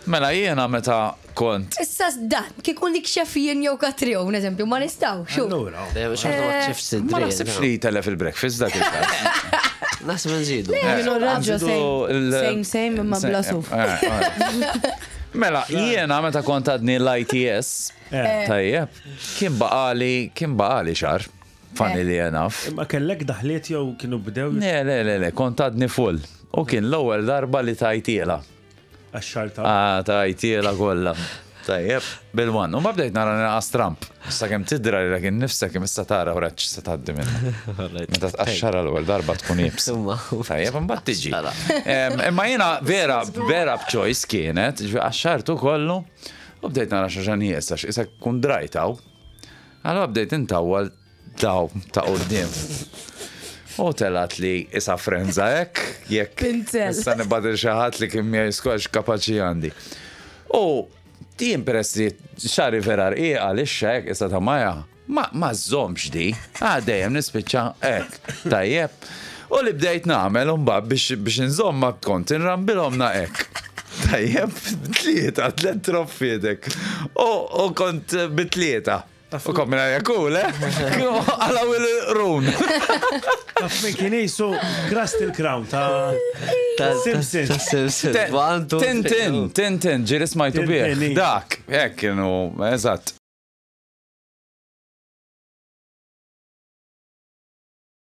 Mela jiena meta kont. Issa dan, kikun dik xefijin jew katrijow, eżempju, ma nistaw, xu. Allura. xorta ma ċif sidri. Ma naħsibx li tele fil-breakfast dak il-każ. Nasib nżidu. Minu raġġo same imma bla suf. Mela, jiena meta kont għadni l-ITS, tajjeb, kien baqali xar, fanni li jenaf. Ma kellek daħliet jew kienu bdew Le, kont għadni full. U kien l-ewwel darba li tajtiela. għax-xar ta' Tajtiela kollha. Tajjeb, bil-wan. U ma bdejt nara naqas Trump. Issa kemm tidra li kien nifsa kemm issa tara u raċ se tgħaddi minna. Meta tqaxxara l-ewwel darba tkun jibs. Tajjeb, imbagħad tiġi. Imma jiena vera b'choice kienet, għaxxartu kollu, u bdejt nara xaġan jessax, issa kun drajtaw. Allora bdejt intawwal daw ta' qudiem. U telat li isa frenza jekk Pinzel. issa nibadil xaħat li kim jiskox kapaċi għandi. U ti impress li xari verar għal ix-xek issa ta' maja, ma żomx di, għaddejem nispiċċa tajjeb. U li bdejt nagħmel mbagħad biex nżomma kont inrambilhomna Tajjeb, tliet troffiedek. U kont bitlieta. U kommina jakul, għalaw il-run. Taf minn kien jisu Crust il-Crown ta' Simpsons. Tintin, ġiri smajtu bieħ. Dak, kienu, eżatt.